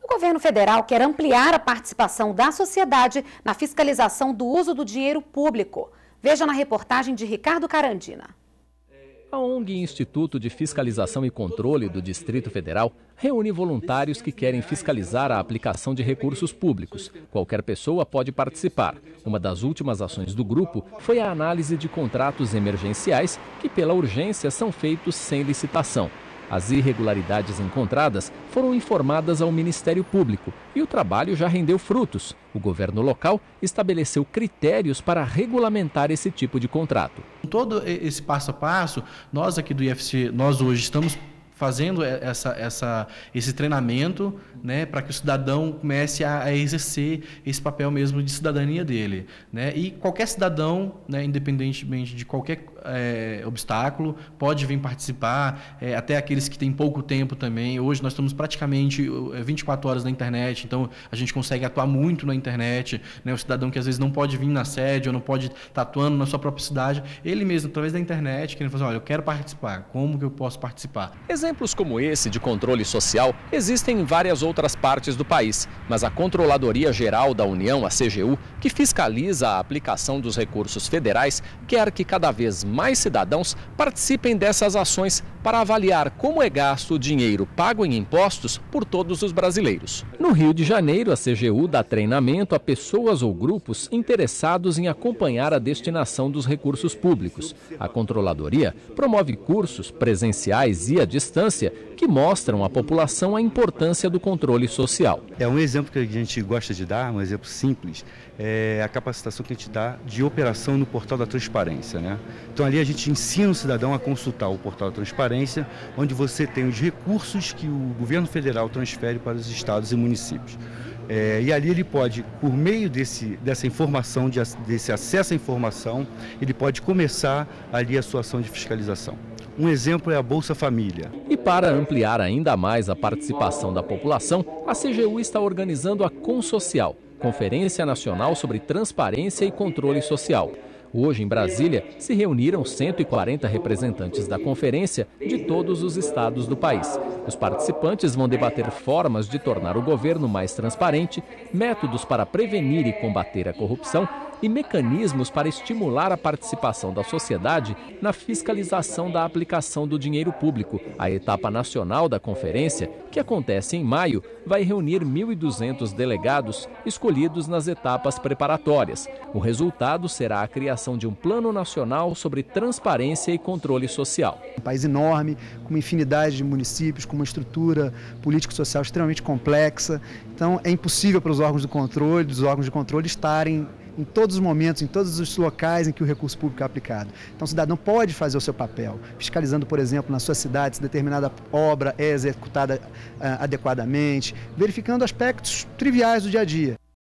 O governo federal quer ampliar a participação da sociedade na fiscalização do uso do dinheiro público. Veja na reportagem de Ricardo Carandina. A ONG Instituto de Fiscalização e Controle do Distrito Federal reúne voluntários que querem fiscalizar a aplicação de recursos públicos. Qualquer pessoa pode participar. Uma das últimas ações do grupo foi a análise de contratos emergenciais que, pela urgência, são feitos sem licitação. As irregularidades encontradas foram informadas ao Ministério Público e o trabalho já rendeu frutos. O governo local estabeleceu critérios para regulamentar esse tipo de contrato. Todo esse passo a passo, nós aqui do IFC, nós hoje estamos fazendo esse treinamento, né, para que o cidadão comece a exercer esse papel mesmo de cidadania dele, né? E qualquer cidadão, né, independentemente de qualquer obstáculo, pode vir participar, até aqueles que têm pouco tempo também. Hoje nós estamos praticamente 24 horas na internet, então a gente consegue atuar muito na internet, né? O cidadão que às vezes não pode vir na sede ou não pode estar atuando na sua própria cidade, ele mesmo, através da internet, querendo fazer, olha, eu quero participar, como que eu posso participar? Exemplos como esse de controle social existem em várias outras partes do país, mas a Controladoria Geral da União, a CGU, que fiscaliza a aplicação dos recursos federais, quer que cada vez mais cidadãos participem dessas ações para avaliar como é gasto o dinheiro pago em impostos por todos os brasileiros. No Rio de Janeiro, a CGU dá treinamento a pessoas ou grupos interessados em acompanhar a destinação dos recursos públicos. A Controladoria promove cursos presenciais e à distância que mostram à população a importância do controle social. Um exemplo que a gente gosta de dar, um exemplo simples, é a capacitação que a gente dá de operação no portal da transparência, né? Então ali a gente ensina o cidadão a consultar o portal da transparência, onde você tem os recursos que o governo federal transfere para os estados e municípios. E ali ele pode, por meio dessa informação, desse acesso à informação, ele pode começar ali a sua ação de fiscalização. Um exemplo é a Bolsa Família. E para ampliar ainda mais a participação da população, a CGU está organizando a Consocial, Conferência Nacional sobre Transparência e Controle Social. Hoje, em Brasília, se reuniram 140 representantes da conferência de todos os estados do país. Os participantes vão debater formas de tornar o governo mais transparente, métodos para prevenir e combater a corrupção e mecanismos para estimular a participação da sociedade na fiscalização da aplicação do dinheiro público. A etapa nacional da conferência, que acontece em maio, vai reunir 1.200 delegados escolhidos nas etapas preparatórias. O resultado será a criação de um plano nacional sobre transparência e controle social. Um país enorme, com uma infinidade de municípios, com uma estrutura político-social extremamente complexa. Então é impossível para os órgãos de controle estarem em todos os momentos, em todos os locais em que o recurso público é aplicado. Então o cidadão pode fazer o seu papel, fiscalizando, por exemplo, na sua cidade se determinada obra é executada adequadamente, verificando aspectos triviais do dia a dia.